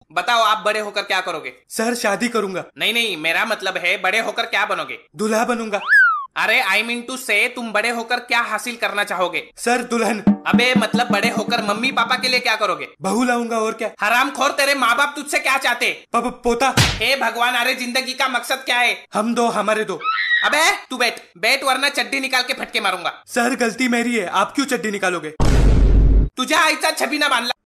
बताओ आप बड़े होकर क्या करोगे? सर शादी करूंगा। नहीं नहीं, मेरा मतलब है बड़े होकर क्या बनोगे? दूल्हा बनूंगा। अरे आई मीन टू से तुम बड़े होकर क्या हासिल करना चाहोगे? सर दुल्हन। अबे मतलब बड़े होकर मम्मी पापा के लिए क्या करोगे? बहू लाऊंगा और क्या। हरामखोर, तेरे माँ बाप तुझसे क्या चाहते? पोता। हे भगवान, अरे जिंदगी का मकसद क्या है? हम दो, हमारे दो। अबे तू बैठ बैठ, वरना चड्डी निकाल के फटके मारूंगा। सर गलती मेरी है, आप क्यों चड्डी निकालोगे? तुझ्या आईचा छबी ना बांधला।